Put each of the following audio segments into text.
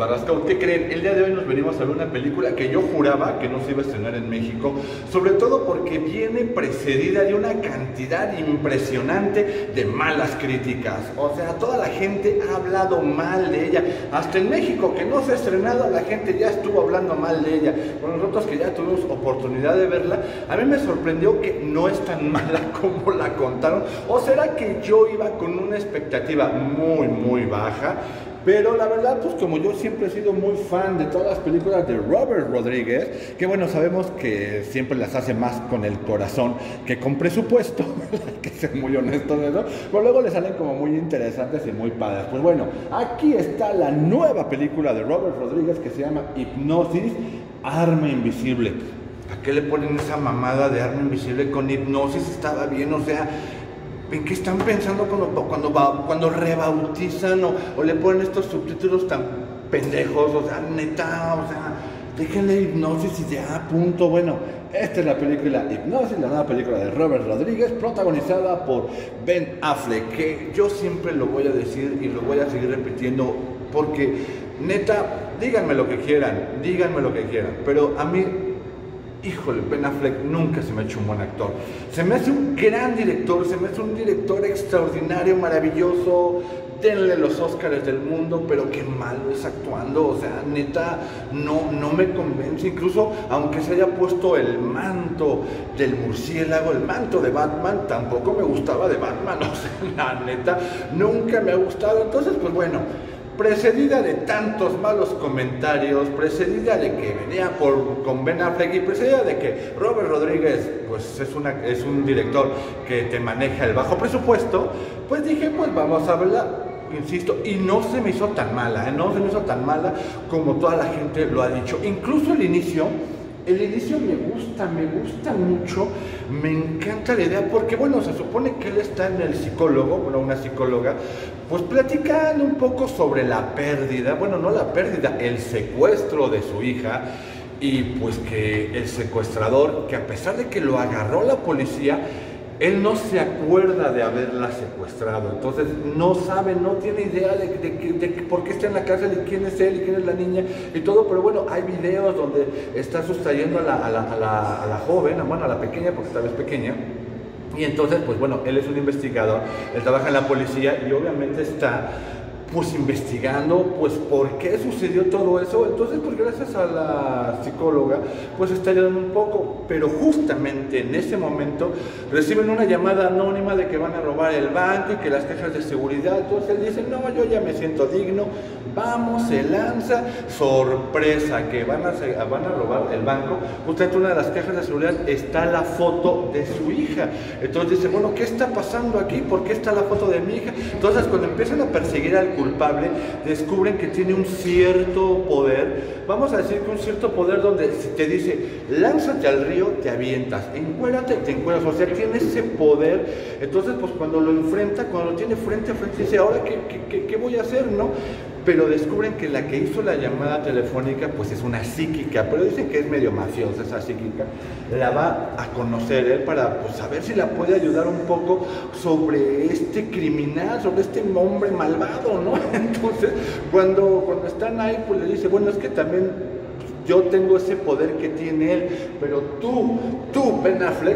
Barrasco. ¿Qué creen? El día de hoy nos venimos a ver una película que yo juraba que no se iba a estrenar en México, sobre todo porque viene precedida de una cantidad impresionante de malas críticas. O sea, toda la gente ha hablado mal de ella. Hasta en México, que no se ha estrenado, la gente ya estuvo hablando mal de ella. Bueno, nosotros que ya tuvimos oportunidad de verla, a mí me sorprendió que no es tan mala como la contaron. ¿O será que yo iba con una expectativa muy baja? Pero la verdad, pues como yo siempre he sido muy fan de todas las películas de Robert Rodríguez, que bueno, sabemos que siempre las hace más con el corazón que con presupuesto, hay que ser muy honesto de eso, pero luego le salen como muy interesantes y muy padres. Pues bueno, aquí está la nueva película de Robert Rodríguez que se llama Hipnosis, Arma Invisible. ¿A qué le ponen esa mamada de arma invisible con hipnosis? Estaba bien, o sea... ¿En qué están pensando cuando rebautizan o le ponen estos subtítulos tan pendejos? O sea, neta, o sea, déjenle hipnosis y ya, punto. Bueno, esta es la película Hipnosis, la nueva película de Robert Rodríguez, protagonizada por Ben Affleck, que yo siempre lo voy a decir y lo voy a seguir repitiendo, porque, neta, díganme lo que quieran, pero a mí... Híjole, Ben Affleck nunca se me ha hecho un buen actor. Se me hace un gran director, se me hace un director extraordinario, maravilloso. Denle los Óscares del mundo, pero qué malo es actuando. O sea, neta, no me convence. Incluso, aunque se haya puesto el manto del murciélago, el manto de Batman, tampoco me gustaba de Batman. O sea, la neta, nunca me ha gustado. Entonces, pues bueno, precedida de tantos malos comentarios, precedida de que venía con Ben Affleck y precedida de que Robert Rodríguez pues es un director que te maneja el bajo presupuesto, pues dije, pues vamos a verla, insisto, y no se me hizo tan mala, no se me hizo tan mala como toda la gente lo ha dicho. Incluso el inicio me gusta mucho, me encanta la idea, porque bueno, se supone que él está en el psicólogo, bueno, una psicóloga, pues platicando un poco sobre la pérdida, bueno, no la pérdida, el secuestro de su hija, y pues que el secuestrador, que a pesar de que lo agarró la policía, él no se acuerda de haberla secuestrado, entonces no sabe, no tiene idea de por qué está en la cárcel y quién es él y quién es la niña y todo, pero bueno, hay videos donde está sustrayendo a la joven, bueno, a la pequeña, porque tal vez pequeña, y entonces, pues bueno, él es un investigador, él trabaja en la policía y obviamente está... pues investigando, pues por qué sucedió todo eso. Entonces, pues gracias a la psicóloga, pues está ayudando un poco, pero justamente en ese momento reciben una llamada anónima de que van a robar el banco y que las cajas de seguridad. Entonces él dice, no, yo ya me siento digno, vamos, se lanza, sorpresa, que van a robar el banco. Justamente una de las cajas de seguridad está la foto de su hija. Entonces dice, bueno, ¿qué está pasando aquí? ¿Por qué está la foto de mi hija? Entonces cuando empiezan a perseguir al culpable, descubren que tiene un cierto poder, vamos a decir que un cierto poder donde si te dice, lánzate al río, te avientas, encuérate, te encueras, o sea, tiene ese poder. Entonces, pues cuando lo enfrenta, cuando lo tiene frente a frente, dice, ¿ahora qué voy a hacer, no? Pero descubren que la que hizo la llamada telefónica pues es una psíquica, pero dicen que es medio mafiosa esa psíquica. La va a conocer él para pues saber si la puede ayudar un poco sobre este criminal, sobre este hombre malvado, ¿no? Entonces cuando están ahí pues le dice, bueno, es que también yo tengo ese poder que tiene él, pero tú Ben Affleck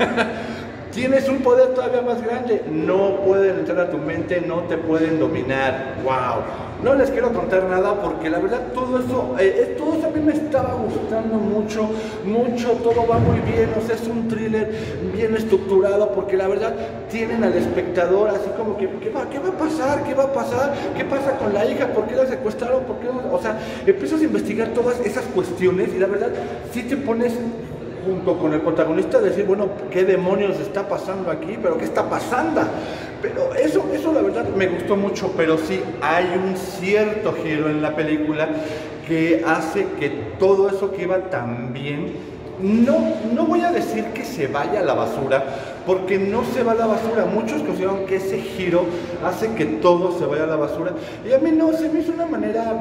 tienes un poder todavía más grande, no pueden entrar a tu mente, no te pueden dominar. ¡Wow! No les quiero contar nada porque la verdad todo eso a mí me estaba gustando mucho, todo va muy bien, o sea, es un thriller bien estructurado porque la verdad tienen al espectador así como que, ¿qué va a pasar? ¿Qué pasa con la hija? ¿Por qué la secuestraron? ¿Por qué no? O sea, empiezas a investigar todas esas cuestiones y la verdad sí te pones junto con el protagonista decir, bueno, ¿qué demonios está pasando aquí? ¿Pero qué está pasando? Pero eso la verdad me gustó mucho, pero sí hay un cierto giro en la película que hace que todo eso que iba tan bien, no voy a decir que se vaya a la basura, porque no se va a la basura. Muchos consideran que ese giro hace que todo se vaya a la basura, y a mí no, se me hizo una manera...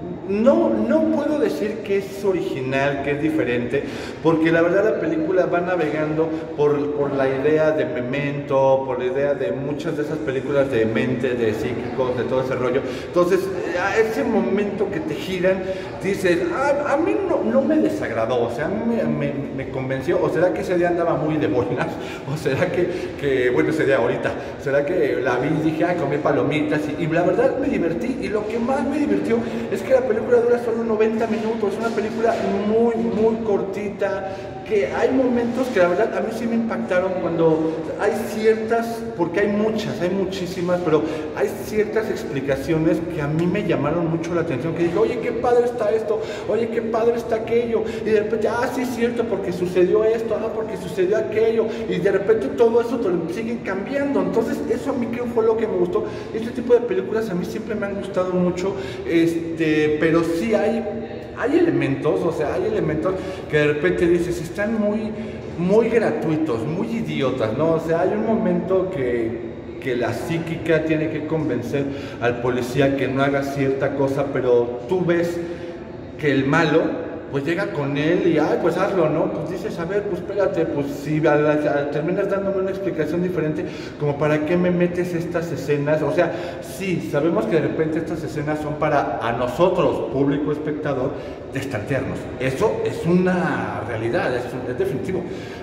No puedo decir que es original, que es diferente, porque la verdad la película va navegando por la idea de Memento, por la idea de muchas de esas películas de mente, de psíquicos, de todo ese rollo. Entonces ya ese momento que te giran, dices, a mí no me desagradó, o sea, a mí me convenció, o será que ese día andaba muy de buenas, o será que bueno, ese día ahorita, será que la vi y dije, comí palomitas, y la verdad me divertí, y lo que más me divirtió es que la película dura solo 90 minutos, es una película muy, muy cortita, que hay momentos que la verdad a mí sí me impactaron cuando hay ciertas, porque hay muchísimas, pero hay ciertas explicaciones que a mí me llamaron mucho la atención, que dije, oye, qué padre está esto, oye, qué padre está aquello, y de repente, sí es cierto, porque sucedió esto, porque sucedió aquello, y de repente todo eso te lo siguen cambiando. Entonces eso a mí creo fue lo que me gustó. Este tipo de películas a mí siempre me han gustado mucho, pero sí hay elementos, o sea, hay elementos que de repente dices, están muy gratuitos, muy idiotas, ¿no? O sea, hay un momento que la psíquica tiene que convencer al policía que no haga cierta cosa, pero tú ves que el malo pues llega con él y, pues hazlo, ¿no? Pues dices, a ver, pues espérate, pues si terminas dándome una explicación diferente, como para qué me metes estas escenas, o sea, sí, sabemos que de repente estas escenas son para a nosotros, público espectador, destantearnos. Eso es una realidad, es definitivo.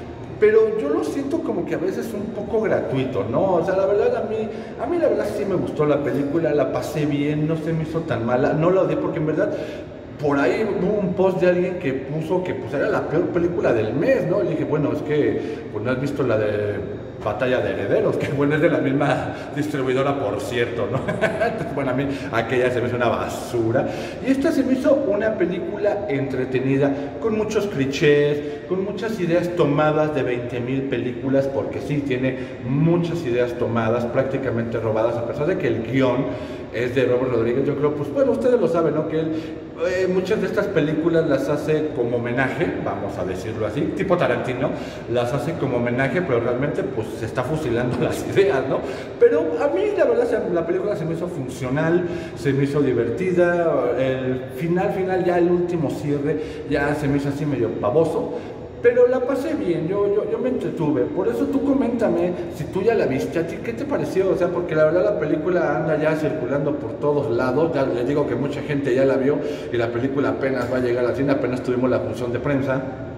Pero yo lo siento como que a veces un poco gratuito, ¿no? O sea, la verdad a mí la verdad sí me gustó la película, la pasé bien, no se me hizo tan mala, no la odié porque en verdad por ahí hubo un post de alguien que puso que pues era la peor película del mes, ¿no? Y dije, bueno, es que pues no has visto la de Batalla de Herederos, que bueno, es de la misma distribuidora, por cierto, ¿no? Entonces, bueno, a mí aquella se me hizo una basura. Y esta se me hizo una película entretenida, con muchos clichés, con muchas ideas tomadas de 20,000 películas, porque sí, tiene muchas ideas tomadas, prácticamente robadas, a pesar de que el guión es de Robert Rodríguez. Yo creo, pues bueno, ustedes lo saben, ¿no? Que él muchas de estas películas las hace como homenaje, vamos a decirlo así, tipo Tarantino, las hace como homenaje, pero realmente pues se está fusilando las ideas, ¿no? Pero a mí la verdad la película se me hizo funcional, se me hizo divertida, el final, ya el último cierre, ya se me hizo así medio baboso, pero la pasé bien, yo me entretuve. Por eso tú coméntame, si tú ya la viste, ¿a ti qué te pareció? O sea, porque la verdad la película anda ya circulando por todos lados, ya les digo que mucha gente ya la vio y la película apenas va a llegar al cine, apenas tuvimos la función de prensa.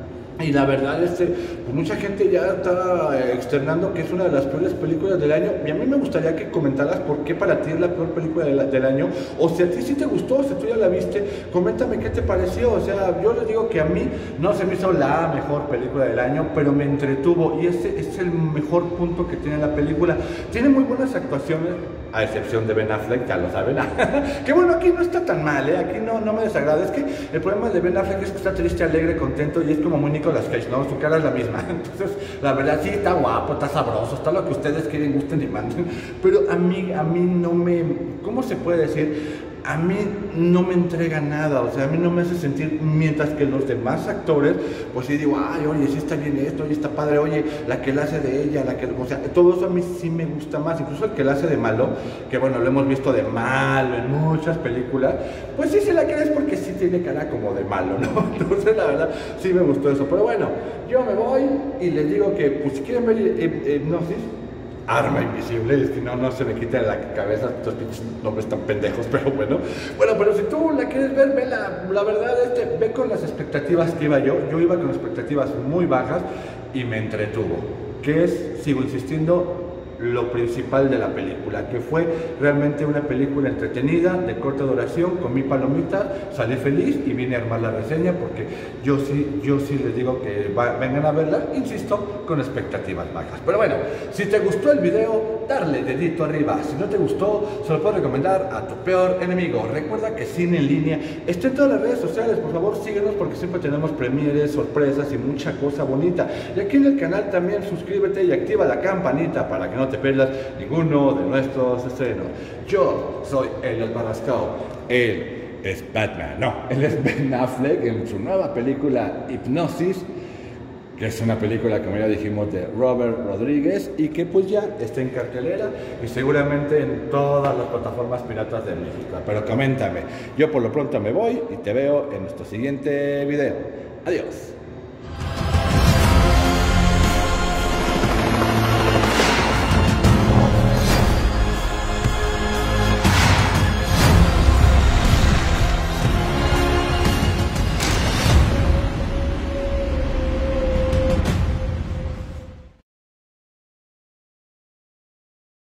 Y la verdad, pues mucha gente ya está externando que es una de las peores películas del año. Y a mí me gustaría que comentaras por qué para ti es la peor película del año. O si a ti sí te gustó, si tú ya la viste, coméntame qué te pareció. O sea, yo les digo que a mí no se me hizo la mejor película del año, pero me entretuvo. Y ese es el mejor punto que tiene la película. Tiene muy buenas actuaciones, a excepción de Ben Affleck, ya lo saben. Que bueno, aquí no está tan mal, aquí no me desagrada. Es que el problema de Ben Affleck es que está triste, alegre, contento y es como muy Nicolas Cage, ¿no? Su cara es la misma. Entonces, la verdad sí está guapo, está sabroso, está lo que ustedes quieren, gusten y manden. Pero a mí no me, ¿cómo se puede decir? A mí no me entrega nada, o sea, a mí no me hace sentir, mientras que los demás actores, pues sí digo, oye, sí está bien esto, oye, está padre, oye, la que la hace de ella, o sea, todo eso a mí sí me gusta más, incluso el que la hace de malo, que bueno, lo hemos visto de malo en muchas películas, pues sí se la crees porque sí tiene cara como de malo, ¿no? Entonces, la verdad, sí me gustó eso, pero bueno, yo me voy y les digo que, pues si quieren ver Hipnosis, Arma Invisible, es que no se me quita de la cabeza estos pinches nombres tan pendejos, pero bueno, pero si tú la quieres ver, vela. La verdad ve con las expectativas que iba yo iba con expectativas muy bajas y me entretuvo, que es, sigo insistiendo, lo principal de la película, que fue realmente una película entretenida, de corta duración, comí palomitas, salí feliz y vine a armar la reseña porque yo sí les digo que vengan a verla, insisto, con expectativas bajas. Pero bueno, si te gustó el video, darle dedito arriba. Si no te gustó, se lo puedo recomendar a tu peor enemigo. Recuerda que Cine en Línea está en todas las redes sociales, por favor síguenos porque siempre tenemos premieres, sorpresas y mucha cosa bonita. Y aquí en el canal también suscríbete y activa la campanita para que no te pierdas ninguno de nuestros estrenos. Yo soy Elliot Barrascao, él es Batman, él es Ben Affleck en su nueva película Hipnosis, que es una película, como ya dijimos, de Robert Rodríguez y que pues ya está en cartelera y seguramente en todas las plataformas piratas de México. Pero coméntame, yo por lo pronto me voy y te veo en nuestro siguiente video. Adiós.